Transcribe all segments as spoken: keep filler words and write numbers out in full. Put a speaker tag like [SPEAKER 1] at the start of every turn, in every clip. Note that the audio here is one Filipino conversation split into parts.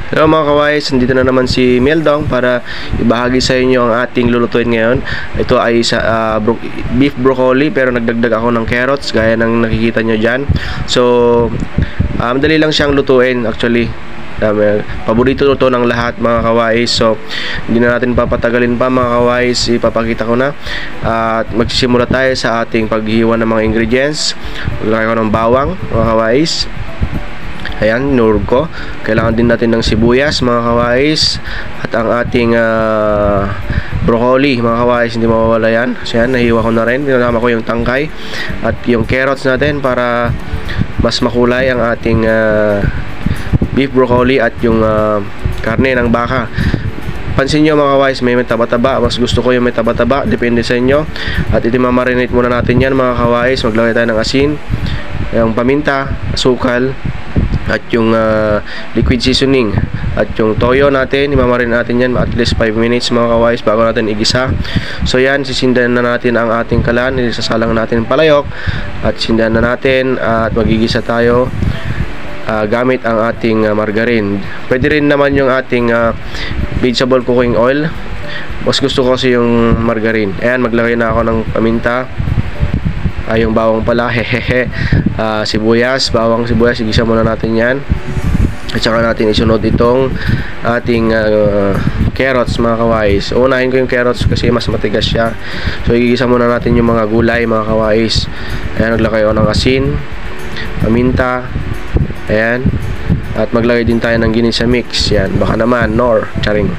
[SPEAKER 1] Hello mga kawais, nandito na naman si Meldong para ibahagi sa inyo ang ating lulutuin ngayon. Ito ay sa, uh, bro beef broccoli pero nagdagdag ako ng carrots gaya ng nakikita nyo dyan. So, uh, madali lang siyang lutuin actually. Um, paborito to ng lahat mga kawais. So, hindi na natin papatagalin pa mga kawais. Ipapakita ko na. At uh, magsisimula tayo sa ating paghiwa ng mga ingredients. Maglagay ko ng bawang mga kawais. Ayan, nurog ko. Kailangan din natin ng sibuyas mga kawais. At ang ating uh, broccoli mga kawais, hindi mawawala yan. So yan, nahiwa ko na rin. Pinasama ko yung tangkay at yung carrots natin para mas makulay ang ating uh, beef broccoli at yung uh, karne ng baka. Pansin nyo mga kawais, may taba-taba. Mas gusto ko yung may taba-taba, depende sa inyo. At iti mamarinate muna natin yan mga kawais. Maglagay tayo ng asin, yung paminta, asukal, at yung uh, liquid seasoning at yung toyo natin, imamarin natin yan at least five minutes mga kawais bago natin igisa. So yan, sisindahan na natin ang ating kalan, isasalang natin palayok at sindahan na natin at magigisa tayo uh, gamit ang ating uh, margarine. Pwede rin naman yung ating uh, vegetable cooking oil, mas gusto ko kasi yung margarine. Ayan, maglagay na ako ng paminta, ay yung bawang pala, hehehe, uh, sibuyas, bawang sibuyas, igisa muna natin yan. At saka natin isunod itong ating uh, carrots mga kawais. Unahin ko yung carrots kasi mas matigas siya. So igisa muna natin yung mga gulay mga kawais. Ayan, naglagay ako ng asin, paminta, ayan. At maglagay din tayo ng ginisa mix. Yan, baka naman, nor, charing.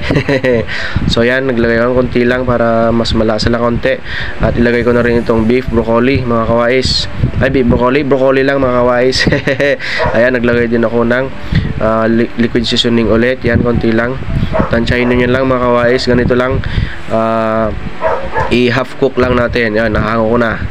[SPEAKER 1] So yan, naglagay ko ng konti lang para mas malasa lang konti. At ilagay ko na rin itong beef broccoli mga kawais. Ay, beef broccoli, broccoli lang mga kawais. Ayan, naglagay din ako ng uh, liquid seasoning ulit. Yan, konti lang. Tansyahin nyo yan lang mga kawais. Ganito lang, uh, i-half cook lang natin. Yan, nahango ko na.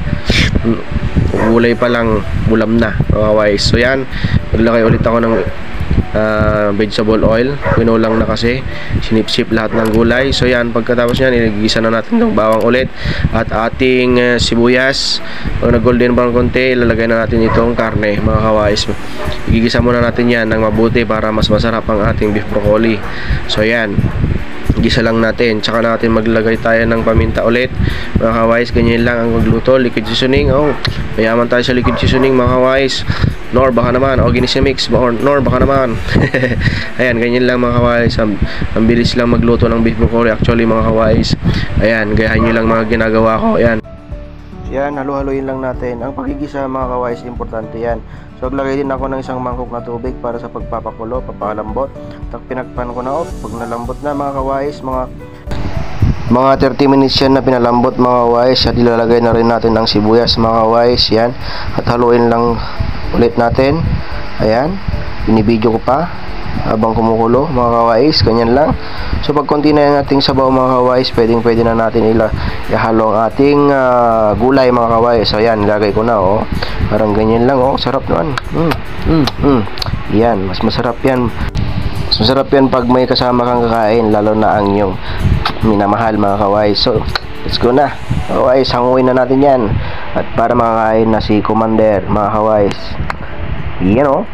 [SPEAKER 1] Gulay pa lang, bulam na mga kawais. So yan, naglagay ulit ako ng Uh, vegetable oil, pinulang na kasi sinipsip lahat ng gulay. So yan, pagkatapos nyan, inigisa na natin ng bawang ulit at ating uh, sibuyas. Pag nag golden brown konti, ilalagay na natin itong karne mga kawais. Igigisa muna natin yan ng mabuti para mas masarap ang ating beef broccoli. So yan, gisa lang natin, tsaka natin maglagay tayo ng paminta ulit mga kawais. Ganyan lang ang magluto, liquid seasoning. Oh, mayaman tayo sa liquid seasoning mga kawais. Nor baka naman, o ginisa mix, or nor baka naman. Ayan, ganyan lang mga kawais. Ang, ang bilis lang magluto ng beef broccoli actually mga kawais. Ayan, gayahin nyo lang mga ginagawa ko. Ayan, yan, halu-haluin lang natin. Ang pagigisa mga kawais, importante yan. So naglagay din ako ng isang mangkok na tubig para sa pagpapakulo, papalambot. Tak pinagpan ko na, oh, pag nalambot na mga kawais, mga mga thirty minutes yan na pinalambot mga kawais. At ilalagay na rin natin ang sibuyas mga kawais. Yan, at haluin lang ulit natin. Ayan, binibidyo ko pa habang kumukulo mga kawais, ganyan lang. So pag konti na yung ating sabaw mga kawais, pwedeng pwede na natin ila ihalo ang ating uh, gulay mga kawais. So ayan, lagay ko na, oh, parang ganyan lang, oh, sarap naman. mm, mm, mm. Yan, mas masarap yan, mas masarap yan pag may kasama kang kakain, lalo na ang yung minamahal mga kawais. So let's go na kawais, hanguin na natin yan at para makakain na si Commander mga kawais. Yan, oh.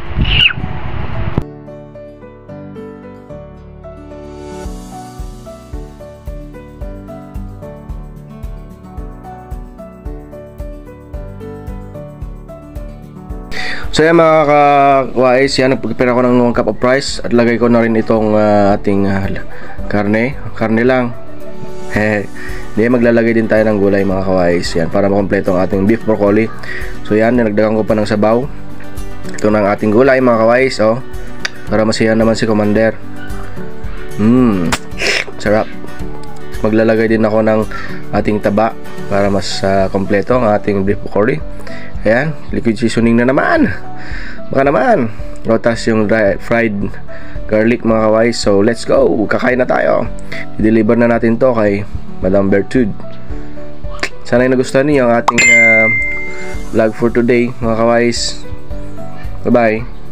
[SPEAKER 1] So yan mga kawais, yan, nagpipira ko ng one cup of rice at lagay ko na rin itong uh, ating uh, karne, karne lang. Hehe. Hindi, maglalagay din tayo ng gulay mga kawais. Yan, para makompleto ang ating beef broccoli. So yan, nilagdagan ko pa ng sabaw. Ito na ang ating gulay mga kawais, oh. Para masiyahan naman si Commander. Mmm, sarap. Maglalagay din ako ng ating taba para mas uh, kompleto ang ating beef broccoli. Ayan, liquid seasoning na naman. Baka naman. Rotas yung dry, fried garlic mga kawais. So let's go, kakain na tayo. I-deliver na natin to kay Madam Bertude. Sana ay nagustuhan niyo ang ating uh, vlog for today mga kawais. Bye bye.